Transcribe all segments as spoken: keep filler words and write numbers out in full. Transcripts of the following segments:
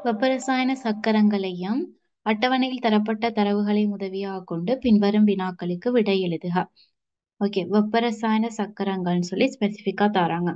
வெப்பரசாயன சக்கரங்களையும் அட்டவணையில் தரப்பட்ட தரவுகளை உதவியாக கொண்டு பின்வரும் வினாக்களுக்கு விடை எழுதுக. ஓகே, வெப்பரசாயன சக்கரங்கள்னு சொல்லி ஸ்பெசிஃபிக்கா தராங்க.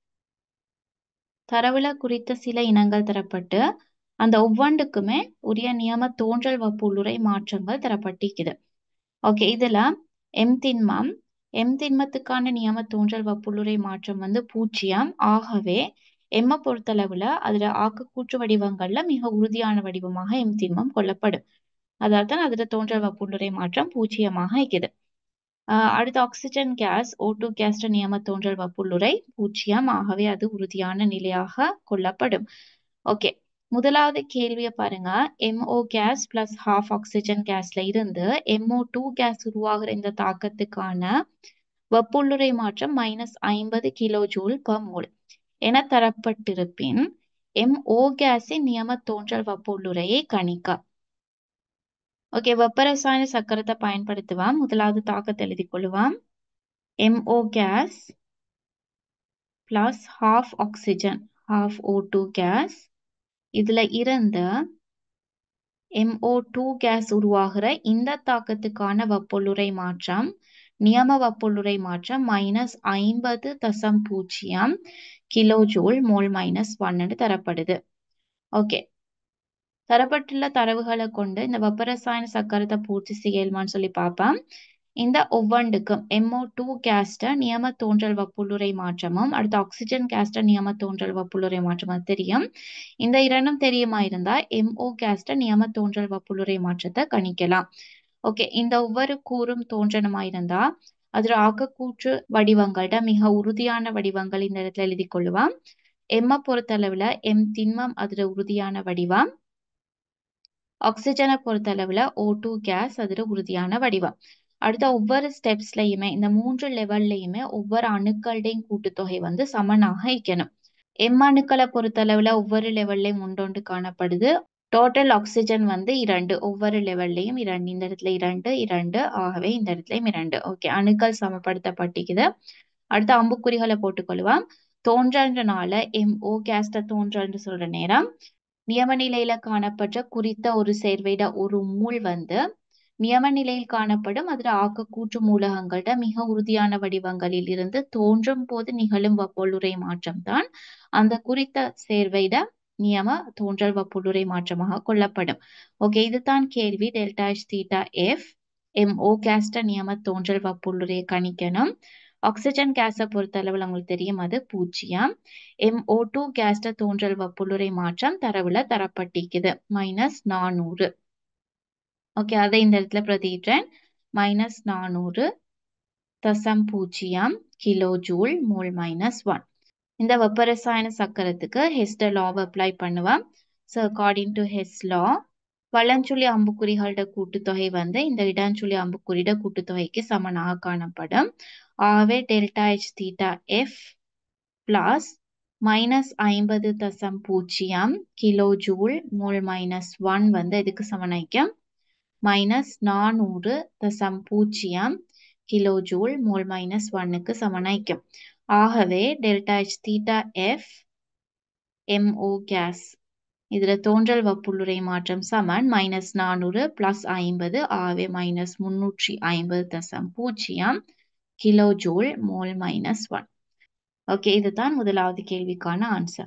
தரவுல குறித்த சில இனங்கள் தரப்பட்டு அந்த ஒவ்வொன்றுக்குமே உரிய நியம தோன்றல் வப்புள்ளுரை மாற்றங்கள் தரப்பட்டிருக்குது. ஓகே, இதுல எம் திண்மம் எம் திண்மத்துக்கான நியம தோன்றல் வப்புள்ளுரை மாற்றம் வந்து பூஜ்ஜியம். ஆகவே எம்ம பொறுத்தளவுல அதுல ஆக்கக்கூற்று வடிவங்கள்ல மிக உறுதியான வடிவமாக எம் திண்மம் கொள்ளப்படும். அதாவது தான் அதுல தோன்றல் வப்புள்ளுரை மாற்றம் பூஜ்ஜியமாக இருக்குது. ஆஹ் அடுத்து ஆக்சிஜன் கேஸ் ஓ டூ கேஸ்ட நியம தோன்றல் வப்புள்ளுரை பூஜ்ஜியம். ஆகவே அது உறுதியான நிலையாக கொள்ளப்படும். ஓகே, முதலாவது கேள்வியை பாருங்க. M O gas plus half oxygen கேஸ்ல இருந்து எம்ஓ டூ கேஸ் உருவாகிற இந்த தாக்கத்துக்கான வெப்புள்ளுரை மாற்றம் மைனஸ் ஐம்பது கிலோ ஜூல் பர் மோல் என தரப்பட்டிருப்பின் எம்ஓ கேஸின் நியம தோன்றல் வெப்புள்ளுரையை கணிக்க. ஓகே, வெப்பரசாயன சக்கரத்தை பயன்படுத்துவான். முதலாவது தாக்கத்தை எழுதி கொள்ளுவான். M O gas plus half oxygen half O two gas இதுல இருந்து எம்ஓ டூ கேஸ் உருவாகிற இந்த தாக்கத்துக்கான வெப்புள்ளுரை மாற்றம் நியம வெப்புள்ளுரை மாற்றம் மைனஸ் ஐம்பது தசம் பூஜ்ஜியம் கிலோ ஜூல் மோல் மைனஸ் ஒன்னு தரப்படுது. ஓகே, தரப்பட்டுள்ள தரவுகளை கொண்டு இந்த வெப்பரசாயன சக்கரத்தை பூர்த்தி செய்யலுமான்னு சொல்லி பார்ப்போம். இந்த ஒவ்வொன்றுக்கும் எம்ஓ டூ கேஸ்ட நியம தோன்றல் வப்புள்ளுரை மாற்றமும் அடுத்து ஆக்சிஜன் கேஸ்ட நியம தோன்றல் வப்புள்ளுரை மாற்றமும் தெரியும். இந்த இரண்டும் தெரியுமா இருந்தா எம்ஓ கேஸ்ட நியம தோன்றல் வப்புள்ளுரை மாற்றத்தை கணிக்கலாம். ஓகே, இந்த ஒவ்வொரு கூறும் தோன்றணுமா இருந்தா அதுல ஆக்கக்கூற்று வடிவங்கள்ட மிக உறுதியான வடிவங்கள் இந்த இடத்துல எழுதி கொள்ளுவான். எம்ம பொறுத்தளவுல எம் திண்மம் அதுல உறுதியான வடிவம். ஆக்சிஜனை பொறுத்தளவுல ஓ டூ கேஸ் அதுல உறுதியான வடிவம். அடுத்த ஒவ்வொரு ஸ்டெப்ஸ்லயுமே இந்த மூன்று லெவல்லையுமே ஒவ்வொரு அணுக்களுடையும் கூட்டுத்தொகை வந்து சமனாக இருக்கணும். எம் அணுக்களை பொறுத்தளவுல ஒவ்வொரு லெவல்லையும் ஒன்றொன்று காணப்படுது. டோட்டல் ஆக்சிஜன் வந்து இரண்டு, ஒவ்வொரு லெவல்லையும் இரண்டு. இந்த இடத்துல இரண்டு இரண்டு ஆகவே இந்த இடத்துலயும் இரண்டு. ஓகே, அணுக்கள் சமப்படுத்தப்பட்டிருக்குது. அடுத்த அம்புக்குறிகளை போட்டுக்கொள்ளுவான். தோன்றன்றனால எம் ஓ கேஸ்ட தோன்றன்று சொல்ற நேரம் நியம நிலையில காணப்பட்ட குறித்த ஒரு சேர்வையிட ஒரு மூல் வந்து நியம நிலையில் காணப்படும் அதுல ஆக்கக்கூற்று மூலகங்கள்ட மிக உறுதியான வடிவங்களில் இருந்து தோன்றும் போது நிகழும் வப்புள்ளுரை மாற்றம் தான் அந்த குறித்த சேர்வையிட நியம தோன்றல் வப்புள்ளுரை மாற்றமாக கொள்ளப்படும். ஓகே, இதுதான் கேள்வி. Delta H theta F M O கேஸ்ட நியம தோன்றல் வப்புள்ளுரையை கணிக்கணும். ஆக்சிஜன் கேஸை பொறுத்தளவில் உங்களுக்கு தெரியும் அது பூஜ்ஜியம். எம்ஓ டூ கேஸ்ட தோன்றல் வப்புள்ளுரை மாற்றம் தரவுல தரப்பட்டிருக்குது மைனஸ் நானூறு. ஓகே, அதை இந்த இடத்துல பிரதியிட்டேன். மைனஸ் நானூறு தசம் பூஜ்ஜியம் kilo joule mole minus one. இந்த வெப்பரசாயன சக்கரத்துக்கு ஹெஸ்ட லாவை அப்ளை பண்ணுவேன். So according to Hess law வலஞ்சுழி அம்புக்குறிகளோட கூட்டுத்தொகை வந்து இந்த இடஞ்சுழி அம்புக்குறியோட கூட்டுத்தொகைக்கு சமனாக காணப்படும். ஆகவே delta H theta F plus minus ஐம்பது தசம் பூஜ்ஜியம் kilo joule mole minus one வந்து இதுக்கு சமனாய்க்கும் மைனஸ் நானூறு தசம் பூஜ்ஜியம் கிலோ ஜூல் மோல் மைனஸ் ஒன்னுக்கு சமனாய்க்கும். ஆகவே delta H theta F M O gas இதுல தோன்றல் வப்புள்ளுரை மாற்றம் சமன் மைனஸ் நானூறு பிளஸ் ஐம்பது ஆகவே மைனஸ் முன்னூற்றி ஐம்பது தசம் பூஜ்ஜியம் kilo joule mole minus one. Okay, இதுதான் முதலாவது கேள்விக்கான ஆன்சர்.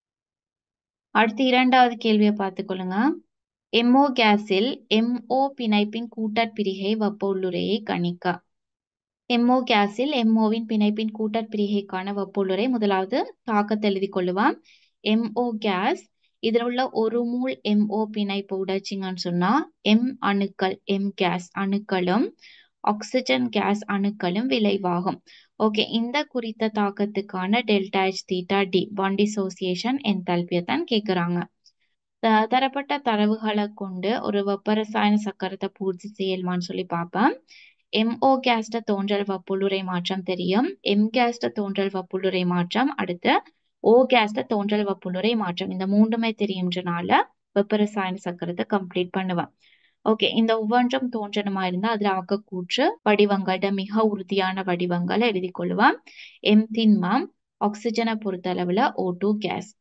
அடுத்து இரண்டாவது கேள்வியை பார்த்துக்கொள்ளுங்க. எம்ஓ கேஸில் எம்ஓ பிணைப்பின் கூட்டற்பிரிகை வப்புள்ளுரையை கணிக்க. எம்ஓ கேஸில் எம்ஓவின் பிணைப்பின் கூட்டற்பிரிகைக்கான வப்புள்ளுரை முதலாவது தாக்கத்தை எழுதி கொள்ளுவான். எம்ஓ கேஸ் இதில் உள்ள ஒரு மூல் எம்ஓ பிணைப்பு உடைச்சிங்கன்னு சொன்னா எம் அணுக்கள் எம் கேஸ் அணுக்களும் ஆக்சிஜன் கேஸ் அணுக்களும் விளைவாகும். ஓகே, இந்த குறித்த தாக்கத்துக்கான delta H theta D bond dissociation என்தால்பியை தான் கேட்குறாங்க. தரப்பட்ட தரவுகளை கொண்டு ஒரு வெப்பரசாயன சக்கரத்தை பூர்த்தி செய்யலுமான்னு சொல்லி பார்ப்பேன். எம்ஓ கேஸ்ட தோன்றல் வப்புள்ளுரை மாற்றம் தெரியும். எம் கேஸ்ட தோன்றல் வப்புள்ளுரை மாற்றம் அடுத்து ஓ கேஸ்ட தோன்றல் வப்புள்ளுரை மாற்றம் இந்த மூன்றுமே தெரியும்ன்றனால வெப்பரசாயன சக்கரத்தை கம்ப்ளீட் பண்ணுவேன். ஓகே, இந்த ஒவ்வொன்றும் தோன்றணுமா இருந்தா அதுல ஆக்கக்கூற்று வடிவங்களோட மிக உறுதியான வடிவங்களை எழுதி கொள்ளுவான். எம் திண்மம் ஆக்சிஜனை பொறுத்தளவுல ஓ டூ கேஸ்.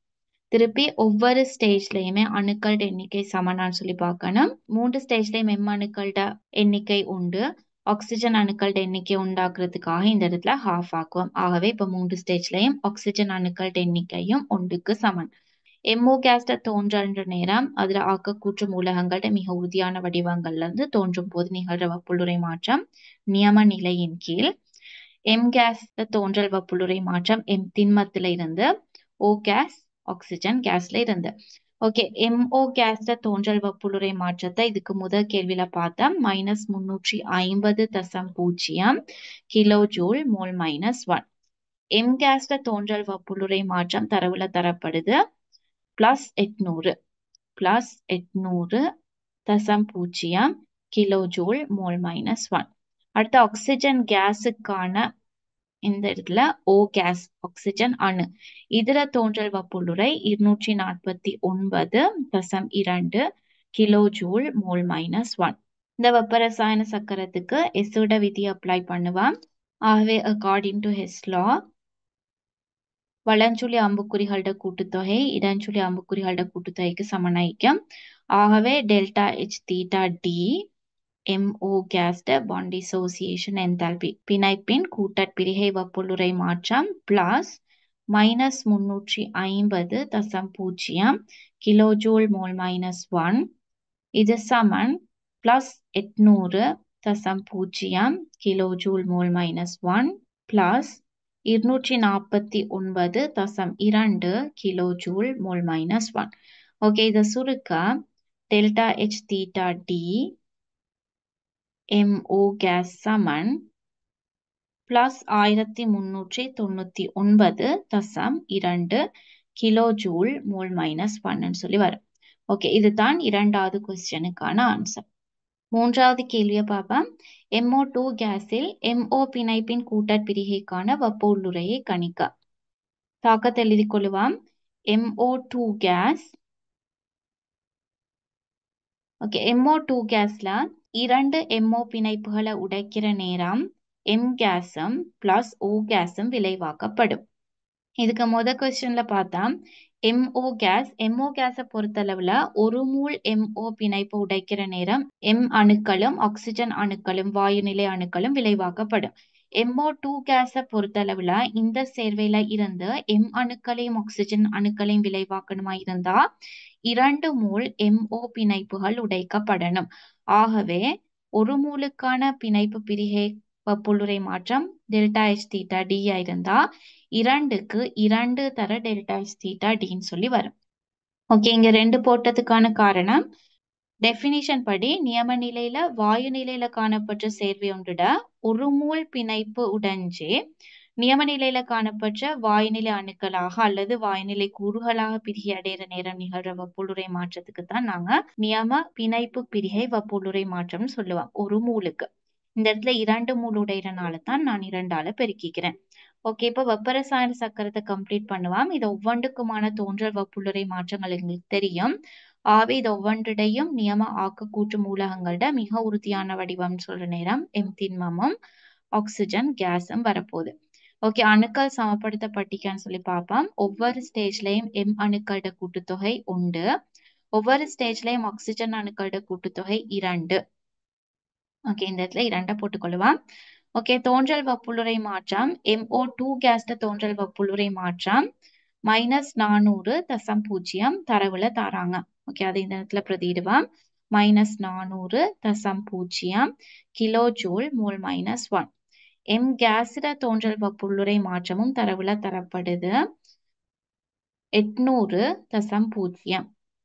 திருப்பி ஒவ்வொரு ஸ்டேஜ்லயுமே அணுக்களோட எண்ணிக்கை சமனான்னு சொல்லி பார்க்கணும். மூன்று ஸ்டேஜ்லயும் எம் அணுக்களோட எண்ணிக்கை உண்டு. ஆக்சிஜன் அணுக்களோட எண்ணிக்கை உண்டாக்குறதுக்காக இந்த இடத்துல ஹாஃப் ஆக்குவோம். ஆகவே இப்ப மூன்று ஸ்டேஜ்லயும் ஆக்சிஜன் அணுக்களோட எண்ணிக்கையும் ஒன்றுக்கு சமன். எம்ஓ கேஸ்ட தோன்ற நேரம் அதுல ஆக்கக்கூற்று மூலகங்களோட மிக உறுதியான வடிவங்கள்ல இருந்து தோன்றும் போது நிகழ்ற வெப்புளுரை மாற்றம் நியம நிலையின் கீழ். எம் கேஸ் தோன்றல் வெப்புளுரை மாற்றம் எம் திண்மத்துல இருந்து ஓ கேஸ் ஆக்சிஜன் கேஸ்ல இருந்து. ஓகே, எம்ஓ கேஸ்ட தோன்றல் வெப்புளுரை மாற்றத்தை இதுக்கு முதல் கேள்வியில பார்த்தோம். மைனஸ் முன்னூற்றி ஐம்பது தசம் பூஜ்ஜியம் kilo joule mole minus one. M கேஸ்ட தோன்றல் வெப்புளுரை மாற்றம் தரவுல தரப்படுது பிளஸ் எட்நூறு பிளஸ் எட்நூறு தசம் பூஜ்ஜியம் kilo joule mole minus one. அடுத்த ஆக்சிஜன் கேஸுக்கான இந்த இடத்துல ஓ கேஸ் ஆக்சிஜன் அணு இதுல தோன்றல் வெப்புளுரை இருநூற்றி நாற்பத்தி ஒன்பது தசம் இரண்டு kilo joule mole minus one. இந்த வெப்ப ரசாயன சக்கரத்துக்கு எஸ்ஸோட விதி அப்ளை பண்ணுவான். ஆகவே அக்கார்டிங் டு ஹிஸ் லா வலஞ்சுழி அம்புக்குறிகளோட கூட்டுத்தொகை இடஞ்சுழி அம்புக்குறிகளோட கூட்டுத்தொகைக்கு சமனாயிக்கும். ஆகவே delta H theta D M O கேஸ்ட பாண்ட் டிசோசியேஷன் என்தால்பி பிணைப்பின் கூட்டற்பிரிகை வெப்புளுரை மாற்றம் பிளஸ் மைனஸ் முன்னூற்றி ஐம்பது தசம் பூஜ்ஜியம் kilo joule mole minus one இது சமன் பிளஸ் எட்நூறு தசம் பூஜ்ஜியம் kilo joule mole minus one plus இருநூற்றி நாற்பத்தி ஒன்பது தசம் இரண்டு kilo joule mole minus one. Okay, இதை சுருக்க delta H theta D M O gas சமன் பிளஸ் ஆயிரத்தி முன்னூற்றி தொண்ணூத்தி ஒன்பது தசம் இரண்டு கிலோ ஜூல் மோல் மைனஸ் ஒன்னு சொல்லி வரும். ஓகே, இதுதான் இரண்டாவது கொஸ்டினுக்கான ஆன்சர். மூன்றாவது கேள்வியை பார்ப்போம். எம்ஓ டூ கேஸில் எம்ஓ பிணைப்பின் கூட்டற்பிரிகைக்கான வெப்பவுள்ளுரையை கணிக்க. தாக்கத்தை எழுதி கொள்ளுவாம். M O two gas okay M O two கேஸ்ல இரண்டு எம்ஓ பிணைப்புகளை உடைக்கிற நேரம் எம் கேஸும் பிளஸ் ஓ கேஸும் விளைவாக்கப்படும். இதுக்கு முத கொஸ்டின்ல பார்த்தா எம்ஓ கேஸ் எம்ஓ கேஸை பொறுத்தளவுல ஒரு மூல் எம்ஓ பிணைப்பு உடைக்கிற நேரம் எம் அணுக்களும் ஆக்சிஜன் அணுக்களும் வாயுநிலை அணுக்களும் விளைவாக்கப்படும். எம்ஓ டூ கேஸை பொறுத்தளவுல இந்த சேர்வையில இருந்து எம் அணுக்களையும் ஆக்சிஜன் அணுக்களையும் விளைவாக்கணுமா இருந்தா இரண்டு மூல் எம்ஓ பிணைப்புகள் உடைக்கப்படணும். ஆகவே ஒரு மூலுக்கான பிணைப்பு பிரிகை வெப்புளுரை மாற்றம் டெல்டா எச் தீட்டா டி இருந்தா இரண்டுக்கு இரண்டு தர டெல்டா எச் தீட்டா டின்னு சொல்லி வரும். ஓகே, இங்க ரெண்டு போட்டதுக்கான காரணம் டெபினிஷன் படி நியம நிலையில வாயு நிலையில காணப்பட்ட சேர்வை ஒன்றுட ஒரு மூல் பிணைப்பு உடைஞ்சே நியம நிலையில காணப்பட்ட வாயுநிலை அணுக்களாக அல்லது வாயுநிலை கூறுகளாக பிரிகை அடைகிற நேரம் நிகழ்ற வெப்புளுரை மாற்றத்துக்கு தான் நாங்க நியம பிணைப்பு பிரிகை வெப்புளுரை மாற்றம் சொல்லுவோம் ஒரு மூலுக்கு. இந்த இடத்துல இரண்டு மூல் உடைகிறனால தான் நான் இரண்டால பெருக்கிக்கிறேன். ஓகே, இப்போ வெப்ப ரசாயன சக்கரத்தை கம்ப்ளீட் பண்ணுவாம். இது ஒவ்வொன்றுக்குமான தோன்றல் வெப்புளுரை மாற்றங்கள் எங்களுக்கு தெரியும். ஆகவே இது ஒவ்வொன்றிடையும் நியம ஆக்கக்கூற்று மூலகங்களோட மிக உறுதியான வடிவம் சொல்ற நேரம் எம் திண்மமும் ஆக்சிஜன் கேஸும் வரப்போகுது. ஓகே, அணுக்கள் சமப்படுத்தப்பட்டிக்கான்னு சொல்லி பார்ப்போம். ஒவ்வொரு ஸ்டேஜ்லயும் எம் அணுக்களோட கூட்டுத்தொகை உண்டு. ஒவ்வொரு ஸ்டேஜ்லயும் ஆக்சிஜன் அணுக்களோட கூட்டுத்தொகை இரண்டு. ஓகே, இந்த இடத்துல இரண்டை போட்டுக்கொள்ளுவான். ஓகே, தோன்றல் வெப்புளுரை மாற்றம் எம்ஓ டூ கேஸ்ட தோன்றல் வெப்புளுரை மாற்றம் மைனஸ் நானூறு தசம் பூஜ்ஜியம் தரவுல தாராங்க. ஓகே, அதை இந்த இடத்துல பிரதியிடுவான். மைனஸ் நானூறு தசம் பூஜ்ஜியம் kilo joule mole minus one. M கேஸிட தோன்றல் வெப்புளுரை மாற்றமும் தரவுல தரப்படுது எட்நூறு தசம் பூஜ்ஜியம்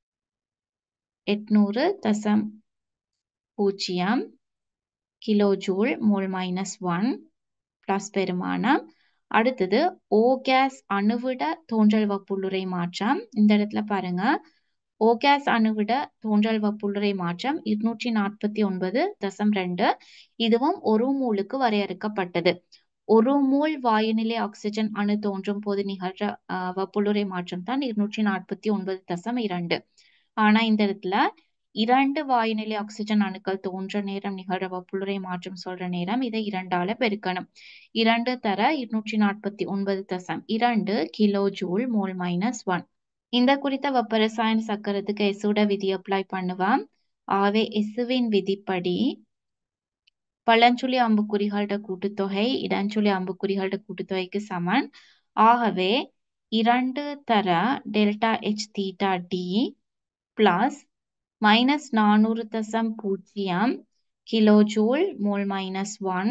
எட்நூறு தசம் பூஜ்ஜியம் kilo joule mole minus one plus பெருமானம். அடுத்தது ஓ கேஸ் அணுவிட தோன்றல் வெப்புளுரை மாற்றம். இந்த இடத்துல பாருங்க, ஓ கேஸ் அணுவிட தோன்றல் வெப்புளுரை மாற்றம் இருநூற்றி நாற்பத்தி ஒன்பது தசம் ரெண்டு. இதுவும் ஒரு மூலுக்கு வரையறுக்கப்பட்டது. ஒரு மூல் வாயுநிலை ஆக்சிஜன் அணு தோன்றும் போது நிகழ்ற அஹ் வெப்புளுரை மாற்றம் தான் இருநூற்றி நாற்பத்தி ஒன்பது தசம் இரண்டு. ஆனா இந்த இடத்துல இரண்டு வாயுநிலை ஆக்சிஜன் அணுக்கள் தோன்ற நேரம் நிகழ்ற வெப்புளுரை மாற்றம் சொல்ற நேரம் இதை இரண்டால பெருக்கணும். இரண்டு தர இருநூற்றி நாற்பத்தி ஒன்பது தசம் இரண்டு kilo joule mole minus one. இந்த குறித்த வெப்ப ரசாயன சக்கரத்துக்கு எஸ்ஸோட விதி அப்ளை பண்ணுவோம். ஆகவே எஸ்ஸுவின் விதிப்படி பழஞ்சுழி அம்புக்குறிகளோட கூட்டுத்தொகை இடஞ்சுழி அம்புக்குறிகளோட கூட்டுத்தொகைக்கு சமன். ஆகவே இரண்டு தர delta H theta D plus minus நானூறு தசம் பூஜ்ஜியம் kilo joule mole minus one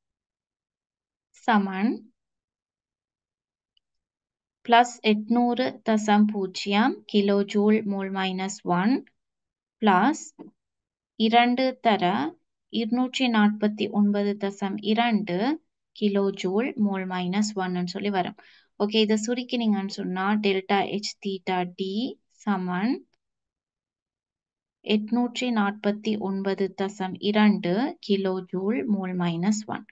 சமன் பிளஸ் எட்நூறு தசம் பூஜ்ஜியம் kilo joule mole minus one plus இரண்டு தர இருநூற்றி நாற்பத்தி ஒன்பது தசம் இரண்டு கிலோ ஜூல் மோல் மைனஸ் ஒன்னு சொல்லி வரும். ஓகே, இதை சுருக்கினீங்கன்னு சொன்னா டெல்டா எச் தீட்டா டி சமன் எட்நூற்றி நாற்பத்தி ஒன்பது தசம் இரண்டு kilo joule mole minus one.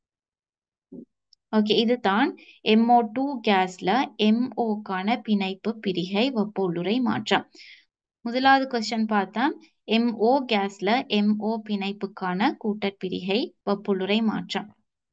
Okay, இதுதான் எம் ஓ டூ கேஸ்ல எம் ஓக்கான பிணைப்பு பிரிகை வெப்ப உள்ளுறை மாற்றம். முதலாவது கொஸ்டின் பார்த்தா எம் ஓ கேஸ்ல எம் ஓ பிணைப்புக்கான கூட்டற்பிரிகை வெப்புள்ளுறை மாற்றம்.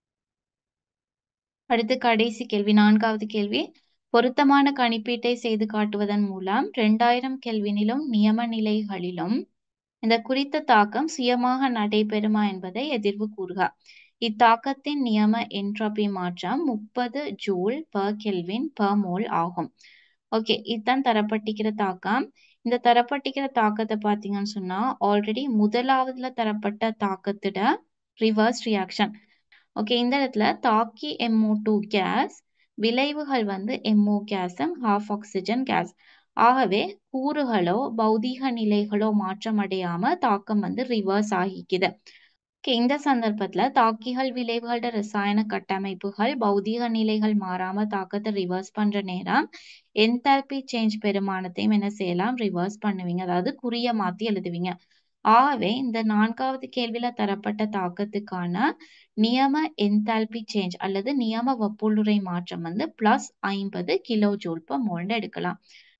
அடுத்து கடைசி கேள்வி, நான்காவது கேள்வி. பொருத்தமான கணிப்பீட்டை செய்து காட்டுவதன் மூலம் இரண்டாயிரம் கெல்வினிலும் நியம நிலைகளிலும் இந்த குறித்த தாக்கம் சுயமாக நடைபெறுமா என்பதை எதிர்வு கூறுக. இத்தாக்கத்தின் நியம என்ட்ரோபி மாற்றம் முப்பது joule per kelvin per mole ஆகும். ஓகே, இதுதான் தரப்பட்டிருக்கிற தாக்கம். இந்த தரப்பட்டிருக்கிற தாக்கத்தை பார்த்தீங்கன்னு சொன்னா ஆல்ரெடி முதலாவதுல தரப்பட்ட தாக்கத்திட ரிவர்ஸ் ரியாக்ஷன். ஓகே, இந்த இடத்துல தாக்கி எம் ஓ டூ கேஸ், விளைவுகள் வந்து எம் ஓ கேஸும் ஹாஃப் ஆக்சிஜன் கேஸ். ஆகவே கூறுகளோ பௌதீக நிலைகளோ மாற்றமடையாம தாக்கம் வந்து ரிவர்ஸ் ஆகிக்குது. இந்த சந்தர்ப்பத்துல தாக்கிகள் விளைவுகளோட ரசாயன கட்டமைப்புகள் பௌதீக நிலைகள் மாறாம தாக்கத்தை ரிவர்ஸ் பண்ற நேரம் என்தால்பி சேஞ்ச் பெருமானத்தையும் என்ன செய்யலாம், ரிவர்ஸ் பண்ணுவீங்க, அதாவது குறிய மாத்தி எழுதுவீங்க. ஆகவே இந்த நான்காவது கேள்வியில தரப்பட்ட தாக்கத்துக்கான நியம என்தால்பி சேஞ்ச் அல்லது நியம வெப்புள்ளுறை மாற்றம் வந்து பிளஸ் ஐம்பது கிலோ ஜூல் பர் மோல்னு எடுக்கலாம்.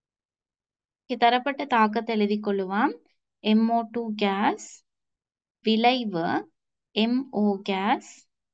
தரப்பட்ட தாக்கத்தை எழுதி கொள்ளுவான். எம் ஓ டூ கேஸ் விளைவு M O gas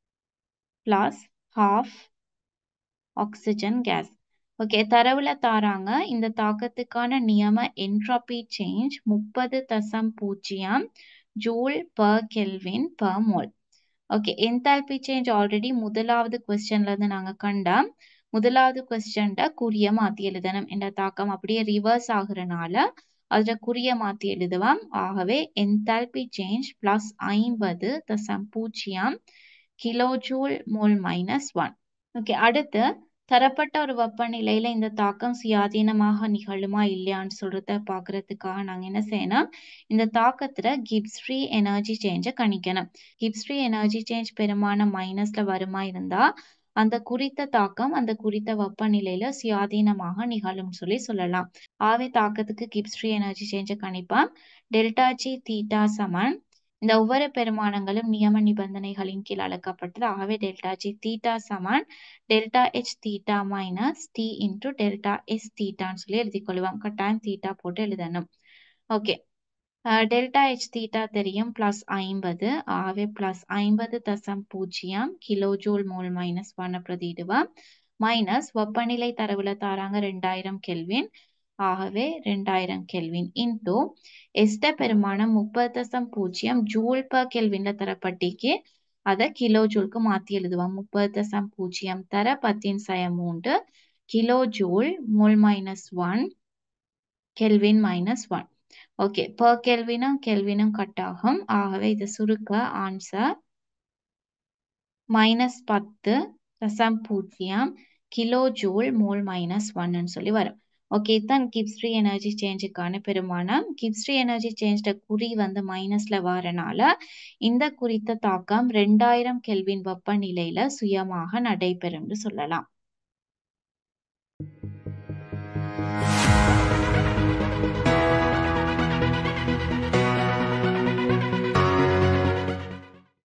plus half oxygen gas. Okay, தரவுல தாராங்க இந்த தாக்கத்துக்கான நியம என்ட்ரோபி சேஞ்ச் முப்பது தசம் பூஜ்ஜியம் joule per kelvin per mole. Okay, enthalpy change already முதலாவது கொஸ்டின்ல இருந்து நாங்க கண்டோம். முதலாவது கொஸ்டின்ட குறிய மாத்தி எழுதணும். இந்த தாக்கம் அப்படியே ரிவர்ஸ் ஆகுறனால அதுல குறிய மாத்தி எழுதுவோம். ஆகவே என்தால்பி சேஞ்ச் பிளஸ் ஐம்பது தசம் பூஜ்ஜியம் kilo joule mole minus one. Okay, அடுத்து தரப்பட்ட ஒரு வெப்பநிலையில இந்த தாக்கம் சுயாதீனமாக நிகழுமா இல்லையான்னு சொல்றத பாக்குறதுக்காக நாங்க என்ன செய்யணும், இந்த தாக்கத்துல கிப்ஸ் ஃப்ரீ எனர்ஜி சேஞ்ச கணிக்கணும். கிப்ஸ் ஃப்ரீ எனர்ஜி சேஞ்ச் பெருமானம் மைனஸ்ல வருமா இருந்தா அந்த குறித்த தாக்கம் அந்த குறித்த வெப்பநிலையில சுயாதீனமாக நிகழும் சொல்லி சொல்லலாம். ஆவே தாக்கத்துக்கு கிப்ஸ் ஃப்ரீ எனர்ஜி சேஞ்ச கணிப்பான். டெல்டா ஜி தீட்டா சமன் இந்த ஒவ்வொரு பெருமானங்களும் நியம நிபந்தனைகளின் கீழ் அளக்கப்பட்டது. ஆகவே டெல்டா ஜி தீட்டா சமன் delta H theta minus T into delta S தீட்டான்னு சொல்லி எழுதி கொள்வோம். கட்டாயம் தீட்டா போட்டு எழுதணும். ஓகே, டெல்டா எச் தீட்டா தெரியும் பிளஸ் ஐம்பது. ஆகவே பிளஸ் ஐம்பது தசம் பூஜ்ஜியம் கிலோ ஜூல் மோல் மைனஸ் ஒன்னை பிரதியிடுவோம். மைனஸ் வெப்பநிலை தரவுல தாராங்க ரெண்டாயிரம் கெல்வின். ஆகவே ரெண்டாயிரம் கெல்வின் இன்டூ எஸ்ட பெருமானம் முப்பது தசம் பூஜ்ஜியம் ஜூல் பர் கெல்வின்ல தரப்பட்டிக்கு அதை கிலோ ஜூலுக்கு மாத்தி எழுதுவோம். முப்பது தசம் பூஜ்ஜியம் தர பத்தின் சய மூன்று kilo joule mole minus one kelvin minus one. Okay, per கெல்வினும் கெல்வினும் கட் ஆகும். ஆகவே இது சுருக்க ஆன்சர் மைனஸ் பத்து தசம் பூஜ்ஜியம் கிலோ ஜூல் மோல் மைனஸ் ஒன்னு சொல்லி வரும். ஓகே, இதுதான் கிப்ஸ் ஃப்ரீ எனர்ஜி சேஞ்சுக்கான பெருமானம். கிப்ஸ் ஃப்ரீ எனர்ஜி சேஞ்ச் குறி வந்து மைனஸ்ல வரனால இந்த குறித்த தாக்கம் ரெண்டாயிரம் கெல்வின் வெப்பநிலையில சுயமாக நடைபெறும் சொல்லலாம்.